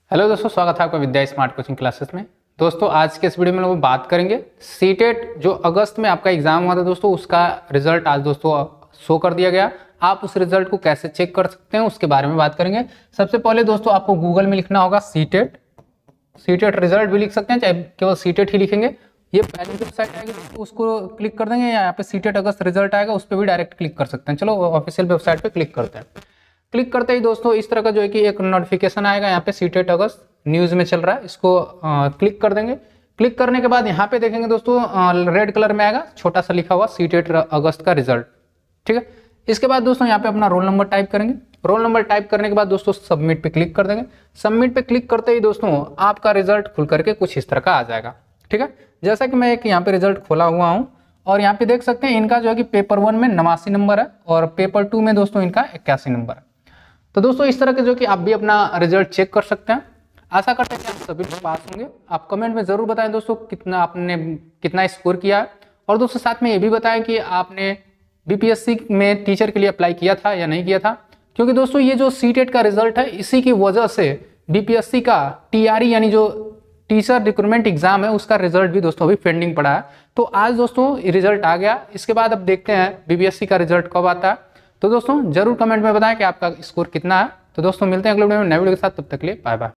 Hello दोस्तों, स्वागत है आपका विद्या स्मार्ट कोचिंग क्लासेस में। दोस्तों आज के इस वीडियो में लोग बात करेंगे सीटेट जो अगस्त में आपका एग्जाम हुआ था दोस्तों, उसका रिजल्ट आज दोस्तों शो कर दिया गया। आप उस रिजल्ट को कैसे चेक कर सकते हैं उसके बारे में बात करेंगे। सबसे पहले दोस्तों आपको गूगल में लिखना होगा सीटेट रिजल्ट भी लिख सकते हैं, चाहे केवल सीटेट ही लिखेंगे। ये पहली वेबसाइट आएगी उसको क्लिक कर देंगे, या यहाँ पे सीटेट अगस्त रिजल्ट आएगा उस पर भी डायरेक्ट क्लिक कर सकते हैं। चलो ऑफिशियल वेबसाइट पे क्लिक करते हैं। क्लिक करते ही दोस्तों इस तरह का जो है कि एक नोटिफिकेशन आएगा, यहाँ पे सीटेट अगस्त न्यूज़ में चल रहा है, इसको क्लिक कर देंगे। क्लिक करने के बाद यहाँ पे देखेंगे दोस्तों रेड कलर में आएगा छोटा सा लिखा हुआ सीटेट अगस्त का रिजल्ट। ठीक है, इसके बाद दोस्तों यहाँ पे अपना रोल नंबर टाइप करेंगे। रोल नंबर टाइप करने के बाद दोस्तों सबमिट पे क्लिक कर देंगे। सबमिट पे क्लिक करते ही दोस्तों आपका रिजल्ट खुल करके कुछ इस तरह का आ जाएगा। ठीक है, जैसा कि मैं एक यहाँ पे रिजल्ट खोला हुआ हूँ और यहाँ पे देख सकते हैं इनका जो है कि पेपर 1 में 89 नंबर है और पेपर 2 में दोस्तों इनका 81 नंबर है। तो दोस्तों इस तरह के जो कि आप भी अपना रिजल्ट चेक कर सकते हैं। आशा करते हैं कि आप सभी लोग पास होंगे। आप कमेंट में जरूर बताएं दोस्तों कितना स्कोर किया है, और दोस्तों साथ में ये भी बताएं कि आपने बीपीएससी में टीचर के लिए अप्लाई किया था या नहीं किया था, क्योंकि दोस्तों ये जो सीटेट का रिजल्ट है इसी की वजह से बीपीएससी का टीआरई यानी जो टीचर रिक्रूटमेंट एग्जाम है उसका रिजल्ट भी दोस्तों अभी पेंडिंग पड़ा है। तो आज दोस्तों रिजल्ट आ गया, इसके बाद अब देखते हैं बीपीएससी का रिजल्ट कब आता है। तो दोस्तों जरूर कमेंट में बताएं कि आपका स्कोर कितना है। तो दोस्तों मिलते हैं अगले वीडियो में नए वीडियो के साथ, तब तक के लिए बाय बाय।